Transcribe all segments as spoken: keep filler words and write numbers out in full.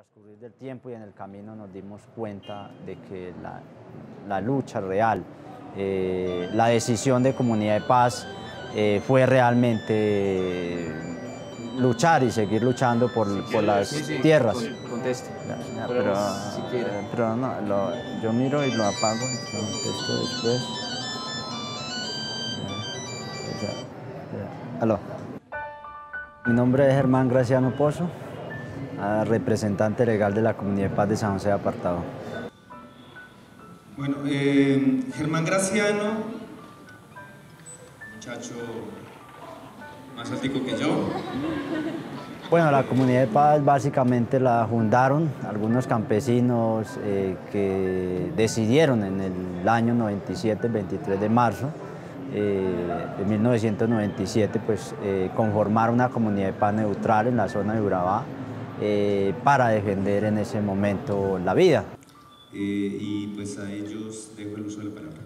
transcurrir del tiempo y en el camino nos dimos cuenta de que la, la lucha real, eh, la decisión de Comunidad de Paz eh, fue realmente luchar y seguir luchando por, si por quieres, las sí, sí, tierras. Con, conteste. Ya, ya, pero, pero, si quiere. pero no, lo, yo miro y lo apago y contesto después. Ya, ya, ya. Aló. Mi nombre es Germán Graciano Pozo, representante legal de la Comunidad de Paz de San José de Apartado. Bueno, eh, Germán Graciano, muchacho más altico que yo. Bueno, la Comunidad de Paz básicamente la fundaron algunos campesinos eh, que decidieron en el año noventa y siete, el veintitrés de marzo eh, de mil novecientos noventa y siete, pues, eh, conformar una Comunidad de Paz neutral en la zona de Urabá eh, para defender en ese momento la vida. Eh, y pues a ellos dejo el uso de la palabra.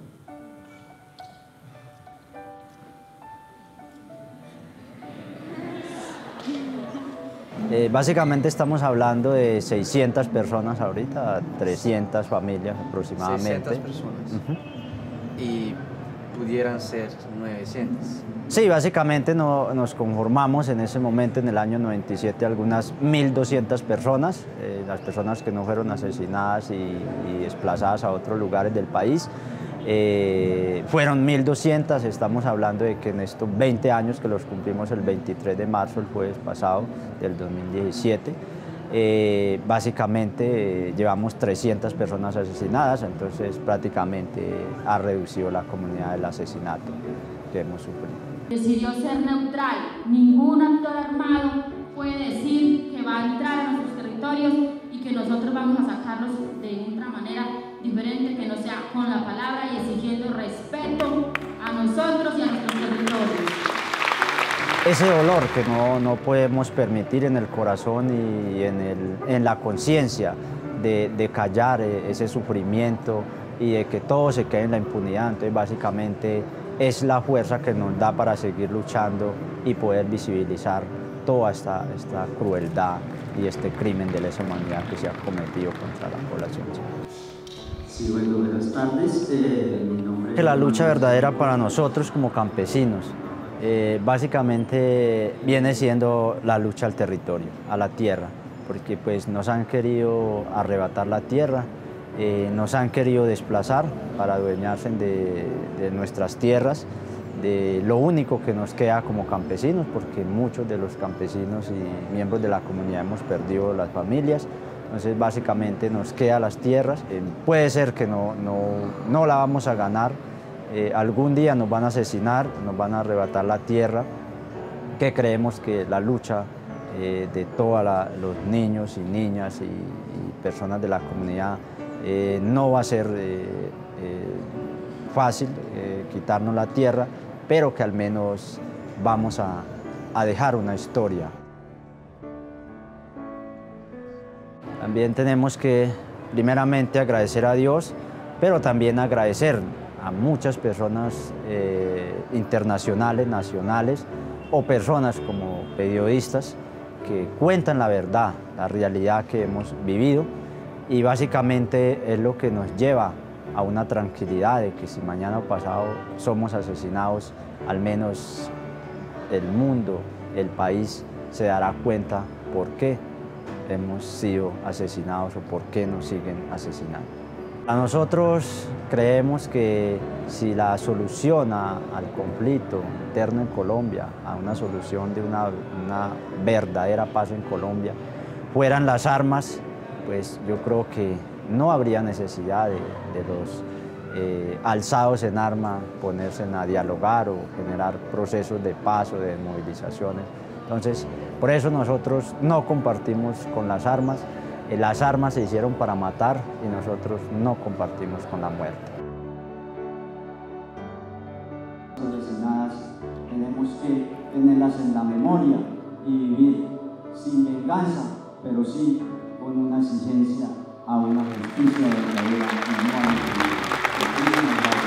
Eh, básicamente estamos hablando de seiscientas personas ahorita, trescientas familias aproximadamente. seiscientas personas. Uh-huh. Y pudieran ser novecientas. Sí, básicamente no, nos conformamos en ese momento, en el año noventa y siete, algunas mil doscientas personas, eh, las personas que no fueron asesinadas y, y desplazadas a otros lugares del país. Eh, fueron mil doscientas, estamos hablando de que en estos veinte años que los cumplimos el veintitrés de marzo, el jueves pasado del dos mil diecisiete, eh, básicamente eh, llevamos trescientas personas asesinadas, entonces prácticamente ha reducido la comunidad del asesinato que hemos sufrido. Decidió ser neutral, ningún actor armado puede decir que va a entrar a nuestros territorios y que nosotros vamos a sacarlos de otra manera diferente que no sea con la palabra y exigiendo respeto a nosotros y a nuestros territorios. Ese dolor que no, no podemos permitir en el corazón y en, el, en la conciencia de, de callar ese sufrimiento y de que todo se quede en la impunidad, entonces básicamente es la fuerza que nos da para seguir luchando y poder visibilizar toda esta, esta crueldad y este crimen de lesa humanidad que se ha cometido contra la población. Sí, bueno, buenas tardes. Eh, mi nombre es... La lucha verdadera para nosotros como campesinos eh, básicamente viene siendo la lucha al territorio, a la tierra, porque pues nos han querido arrebatar la tierra, eh, nos han querido desplazar para adueñarse de, de nuestras tierras, de lo único que nos queda como campesinos, porque muchos de los campesinos y miembros de la comunidad hemos perdido las familias. Entonces básicamente nos quedan las tierras, eh, puede ser que no, no, no la vamos a ganar, eh, algún día nos van a asesinar, nos van a arrebatar la tierra, que creemos que la lucha eh, de todos los niños y niñas y, y personas de la comunidad eh, no va a ser eh, eh, fácil eh, quitarnos la tierra, pero que al menos vamos a, a dejar una historia. También tenemos que, primeramente, agradecer a Dios, pero también agradecer a muchas personas eh, internacionales, nacionales, o personas como periodistas que cuentan la verdad, la realidad que hemos vivido, y básicamente es lo que nos lleva a una tranquilidad de que si mañana o pasado somos asesinados, al menos el mundo, el país, se dará cuenta por qué hemos sido asesinados o por qué nos siguen asesinando. A nosotros creemos que si la solución a, al conflicto interno en Colombia, a una solución de una, una verdadera paz en Colombia, fueran las armas, pues yo creo que no habría necesidad de, de los eh, alzados en arma ponerse a dialogar o generar procesos de paz o de movilizaciones. Entonces, por eso nosotros no compartimos con las armas. Las armas se hicieron para matar y nosotros no compartimos con la muerte. Asesinadas, tenemos que tenerlas en la memoria y vivir sin venganza, pero sí con una exigencia a una justicia verdadera y no a la justicia.